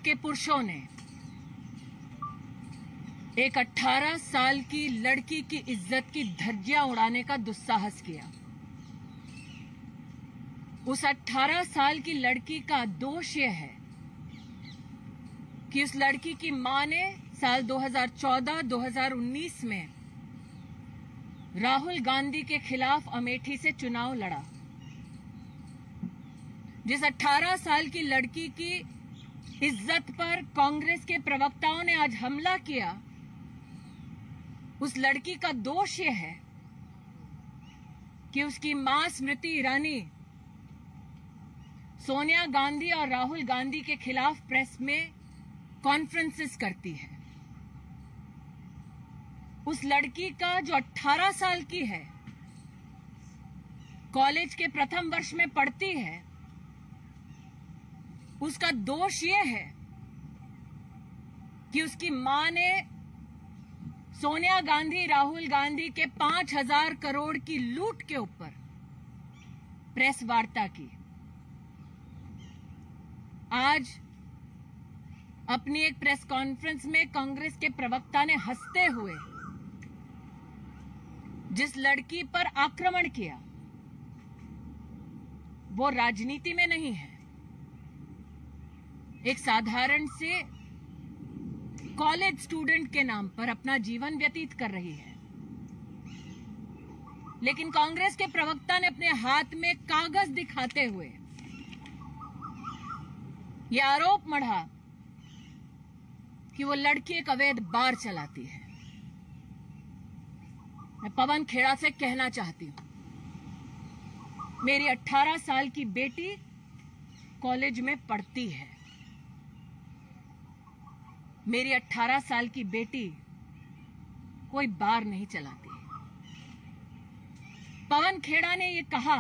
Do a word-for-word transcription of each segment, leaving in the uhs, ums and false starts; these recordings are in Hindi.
के पुरुषों ने एक अठारह साल की लड़की की इज्जत की धज्जियां उड़ाने का दुस्साहस किया। उस अठारह साल की लड़की का दोष यह है कि उस लड़की की मां ने साल दो हज़ार चौदह दो हज़ार उन्नीस में राहुल गांधी के खिलाफ अमेठी से चुनाव लड़ा। जिस अठारह साल की लड़की की इज्जत पर कांग्रेस के प्रवक्ताओं ने आज हमला किया, उस लड़की का दोष यह है कि उसकी मां स्मृति ईरानी सोनिया गांधी और राहुल गांधी के खिलाफ प्रेस में कॉन्फ्रेंसेस करती है। उस लड़की का जो अठारह साल की है, कॉलेज के प्रथम वर्ष में पढ़ती है, उसका दोष यह है कि उसकी मां ने सोनिया गांधी राहुल गांधी के पांच हजार करोड़ की लूट के ऊपर प्रेस वार्ता की। आज अपनी एक प्रेस कॉन्फ्रेंस में कांग्रेस के प्रवक्ता ने हंसते हुए जिस लड़की पर आक्रमण किया, वो राजनीति में नहीं है, एक साधारण से कॉलेज स्टूडेंट के नाम पर अपना जीवन व्यतीत कर रही है। लेकिन कांग्रेस के प्रवक्ता ने अपने हाथ में कागज दिखाते हुए यह आरोप मढ़ा कि वो लड़की एक अवैध बार चलाती है। मैं पवन खेड़ा से कहना चाहती हूं, मेरी अठारह साल की बेटी कॉलेज में पढ़ती है। मेरी अठारह साल की बेटी कोई बार नहीं चलाती। पवन खेड़ा ने यह कहा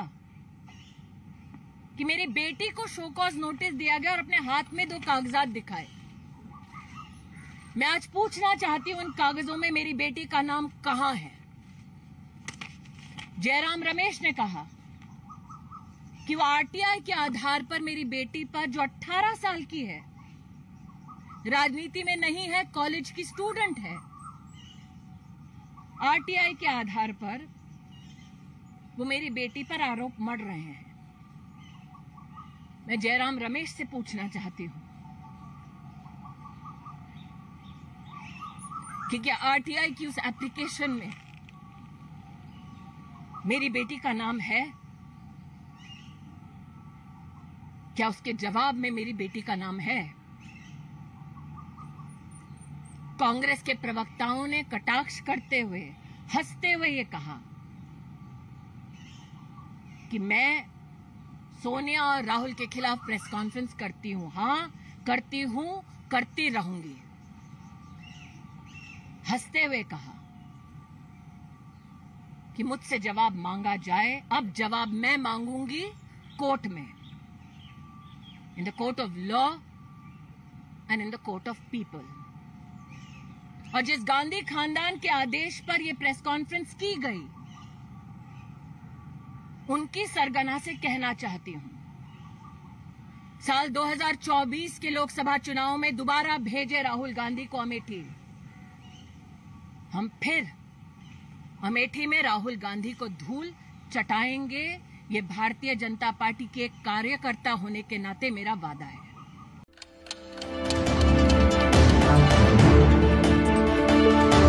कि मेरी बेटी को शो कॉज नोटिस दिया गया और अपने हाथ में दो कागजात दिखाए। मैं आज पूछना चाहती हूं, उन कागजों में मेरी बेटी का नाम कहां है? जयराम रमेश ने कहा कि वो आरटीआई के आधार पर मेरी बेटी पर, जो अठारह साल की है, राजनीति में नहीं है, कॉलेज की स्टूडेंट है, आरटीआई के आधार पर वो मेरी बेटी पर आरोप मढ़ रहे हैं। मैं जयराम रमेश से पूछना चाहती हूं कि क्या आरटीआई की उस एप्लीकेशन में मेरी बेटी का नाम है? क्या उसके जवाब में मेरी बेटी का नाम है? कांग्रेस के प्रवक्ताओं ने कटाक्ष करते हुए, हंसते हुए ये कहा कि मैं सोनिया और राहुल के खिलाफ प्रेस कॉन्फ्रेंस करती हूं। हां, करती हूं, करती रहूंगी। हंसते हुए कहा कि मुझसे जवाब मांगा जाए। अब जवाब मैं मांगूंगी कोर्ट में, in the court of law and in the court of people. और जिस गांधी खानदान के आदेश पर यह प्रेस कॉन्फ्रेंस की गई, उनकी सरगना से कहना चाहती हूं, साल दो हज़ार चौबीस के लोकसभा चुनाव में दोबारा भेजे राहुल गांधी को अमेठी। हम फिर अमेठी में राहुल गांधी को धूल चटाएंगे। ये भारतीय जनता पार्टी के एक कार्यकर्ता होने के नाते मेरा वादा है।